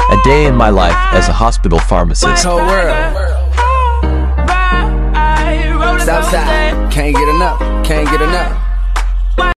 A day in my life as a hospital pharmacist. Whole world. Southside, can't get enough, can't get enough.